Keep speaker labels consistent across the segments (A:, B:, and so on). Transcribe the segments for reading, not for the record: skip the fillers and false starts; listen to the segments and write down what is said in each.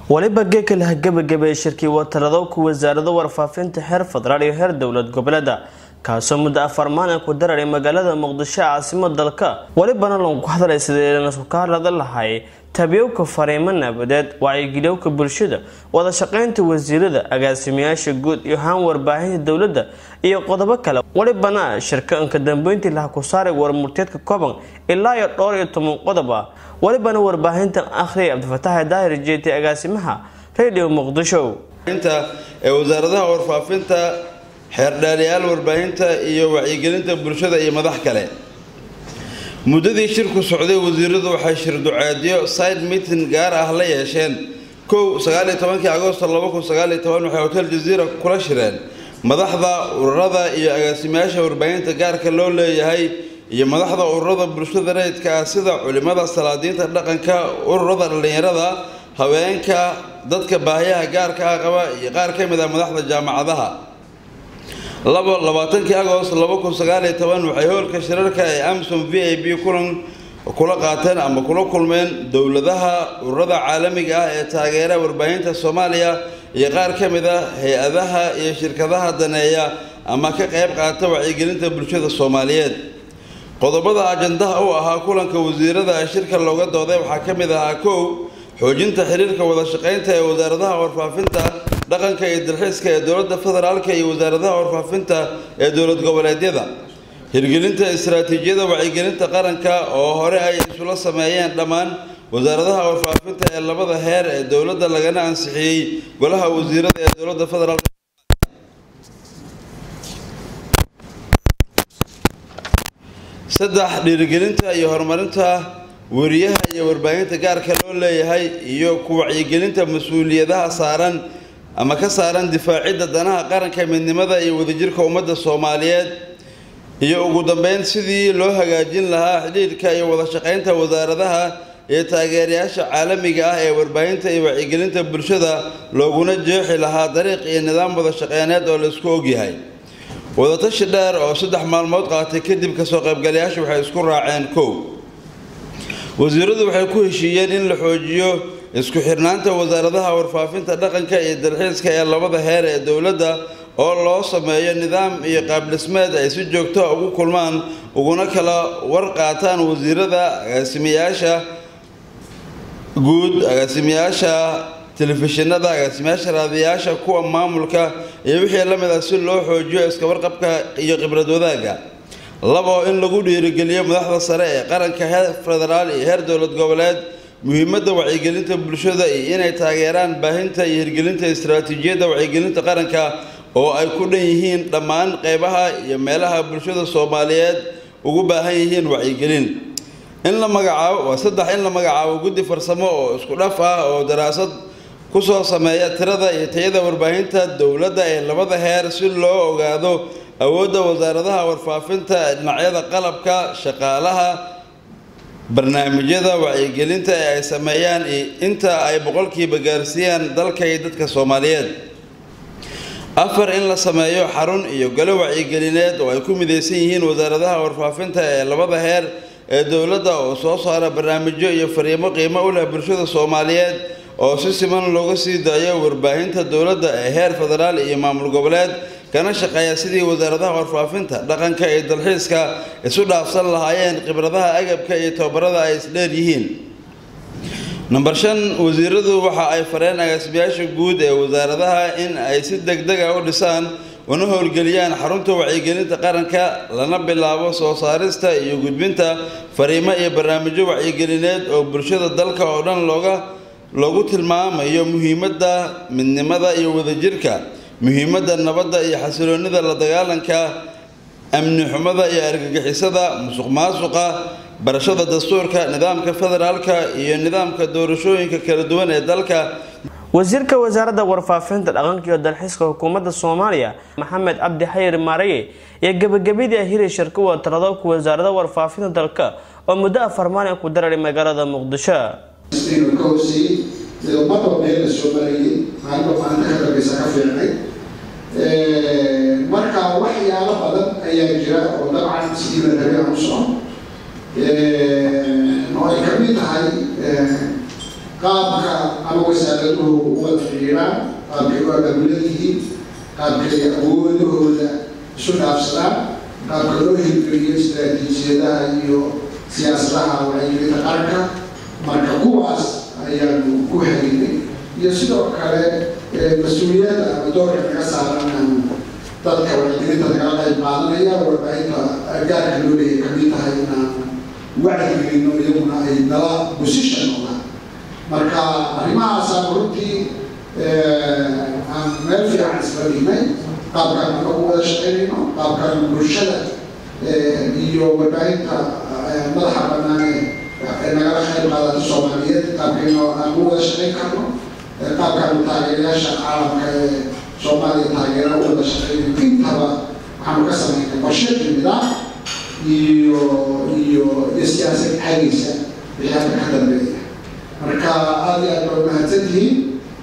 A: waliba geeka la gabagabay shirkii watarado ku wasaaradda warfaafinta heer federaal iyo heer dowlad goboleeda kaasoo muddo 4 maalin ku daray magaalada Muqdisho caasimadda dalka walibana loo ku hadlay sidee la soo kaalada lahay tabiyoka fariimo nabadeed wacyigelinta bulshada wada shaqeynta wasiirada agaasimayaasha guud iyo haan warbaahinta dawladda iyo qodobo kale walibana shirkanka dambeyntii la ku saaray warmurteedka kooban ilaa iyo 12 qodob walibana warbaahinta akhri Abdulfataax Daahir jeeti agaasimaha Radio Muqdisho
B: inta wasaaradda warfaafinta xeerdhaaliyaal warbaahinta iyo wacyigelinta bulshada iyo madax kale muddadii shirku socday wasiiradu waxay shir ducaadiyo side meeting gaar ah la yeesheen 19 Agoosto 2019 waxay hotel Jazeera kula shireen madaxda ururada iyo agaasimayaasha warbaahinta gaarka loo leeyahay iyo madaxda ururada bulshada rayidka sida culimada salaadiinta dhaqanka ururada dhalinyarada haweenka dadka baahiyaha gaarka ah qaba iyo qaar ka mid ah madaxda jaamacadaha 22 Agoosto 2019 waxay hoolka shirarka ee Amazon VIP kula qaateen ama kula kulmeen dawladaha ururada caalamiga ah ee taageera warbaahinta Soomaaliya iyo qaar ka mid ah hay'adaha iyo shirkadaha daneeya ama ka qayb qaata wacyigelinta bulshada Soomaaliyeed qodobada ajandaha oo ahaa kulanka wasiirada shirka looga dooday waxa ka mid ah xoojinta xiriirka wada shaqeynta ee wasaaradaha warfaafinta dhaqanka iyo dalxiiska ee dawladda federaalka iyo wasaaradaha warfaafinta ee dawlad goboleedyada hirgelinta istiraatiijiyada wacyigelinta qaranka oo hore ay isula sameeyeen dhammaan wasaaradaha warfaafinta ee labada heer ee dawladda lagana ansixiyay golaha wasiirada ee dawladda federaalka saddex dhiirigelinta iyo horumarinta wariyaha iyo warbaahinta gaarka loo leeyahay iyo ku wacyigelinta mas'uuliyadaha saaran ama ka saaran difaacidda danaha qaranka midnimada iyo wadajirka ummadda Soomaaliyeed iyo ugu dambeyn sidii loo hagaajin lahaa xiriirka iyo wada shaqeynta wasaaradaha iyo taageerayaasha caalamiga ah ee warbaahinta iyo wacyigelinta bulshada looguna jeexi lahaa dariiq iyo nidaam wada shaqeyneed oo la isku ogyahay wada tashi dheer oo 3 maalmood qaatay kadib ka soo qaybgalayaashu waxay isku raaceen wasiiradu waxay ku heshiiyeen in la xoojiyo isku xirnaanta wasaaradaha warfaafinta dhaqanka iyo dalxiiska ee labada heer ee dawladda oo loo sameeyo nidaam iyo qaab dhismeed ay si joogto ah ugu kulmaan uguna kala war qaataan wasiirada agaasimayaasha guud agaasimayaasha telefishinada agaasimayaasha raadiyaasha kuwa maamulka iyo wixii la mid ah si loo xoojiyo iska warqabka iyo khibrad wadaaga labo in lagu dhiirigeliyo madaxda sare ee qaranka heer federaal iyo heer dawlad goboleed muhiimadda wacyigelinta bulshada iyo inay taageeraan baahinta iyo hirgelinta istiraatiijiyada wacyigelinta qaranka oo ay ku dhan yihiin dhammaan qaybaha iyo meelaha bulshada Soomaaliyeed ugu baahan yihiin wacyigelin in la magacaabo guddi farsamo oo isku dhaf ah oo daraasad ku soo sameeya tirada iyo tayada warbaahinta dawladda ee labada heer si loo ogaado awoodda wasaaradaha warfaafinta dhinacyada qalabka shaqaalaha barnaamijyada wacyigelinta ee ay sameeyaan inta ay boqolkiiba gaarsiiyaan dalka iyo dadka Soomaaliyeed afar in la sameeyo xarun iyo galo wacyigelineed oo ay ku mideysan yihiin wasaaradaha warfaafinta ee labada heer ee dawladda oo soo saara barnaamijyo iyo fariimo qiimo u leh bulshada Soomaaliyeed oo si siman looga sii daayo warbaahinta dawladda ee heer federaal iyo maamul goboleed kana shaqeeya sidii wasaaradaha warfaafinta dhaqanka iyo dalxiiska isu dhaafsan lahaayeen khibradaha agabka iyo tababarada ay isdheer yihiin number 5 wasiiradu waxa ay fareen agaasimayaasha guud ee wasaaradaha in ay si degdeg ah u dhisaan una howlgeliyaan xarunta wacyigelinta qaranka lana bilaabo soo saarista iyo gudbinta fariimo iyo barnaamijyo wacyigelineed oo bulshada dalka oo dhan loogu tilmaamayo muhiimadda midnimada iyo wadajirka muhiimadda nabadda iyo xasiloonida la dagaalanka amni xumada iyo argagixisada musuqmaasuqa barashada dastuurka nidaamka federaalka iyo nidaamka doorashooyinka kala duwan ee dalka
A: wasiirka wasaaradda warfaafinta dhaqanka iyo dalxiiska hukuumadda Soomaaliya Maxamed Cabdi Xayir Maaraye iyo gabagabadii hiray shirka watarado ku wasaaradda warfaafinta dalka oo muddo 4 maalin ku daray magaalada Muqdisho
C: marka waxyaalo badan ayaa jira oo dabcan sidii la rabay aan u socon oo ay ka mid tahay qaabka ama wasaaraduhu wada xiriiraan qaabkay u abaabulanyihiin qaabkay awoodahooda isu dhaafsadaan qaabka loo hirgeliyo istaraatiijiyadaha iyo siyaasadaha wacyigelinta qaranka marka kuwaas ayaanu ku haynay iyo sidoo kale mas-uuliyadda ama doorka naga saaran dadka wacyigelinta nagala qayb qaadanaya warbaahinta gaarka loo leeyahay kamid tahay inaan wacyigelino iyaguna ay nala position noqdaan marka arrimahaasaan runtii aan meel fiican isla dhignay qaabkaan anagu wada shaqaynayno qaabkaan bulshada iyo warbaahinta madaxa banaane nagala qayb qaadata Soomaaliyeed qaabkayno aan u wada shaqayn karno qaabkaan taageerayaasha caalamka ee Soomaaliya taageera u wada shaqaynayno intaba waxaanu ka samaynay qorshe nidaam iyo siyaasad xaggiisa bixiyada ka dambeeya marka aad iyo aad baa mahadsantihiin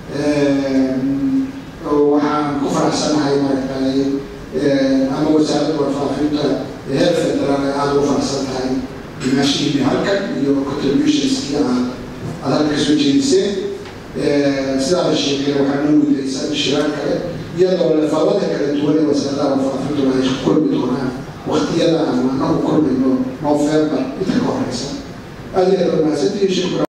C: waxaan ku faraxsanahay maaragtay ama wasaaradda warfaafinta heer federaal ee aada u faraxsan tahay imaashihiinii halkan iyo contributionskii aad halka soo jeediseen sidaa la sheegay waxaa noo gudaysan shiraan kale iyadoo lafalada kala duwan ee wasaaradda warfaafintu ay kulmi doonaan waqtiyada aan anagu kulmayno November inta ka horeysa aad iyo aad baa mahadsantihiin.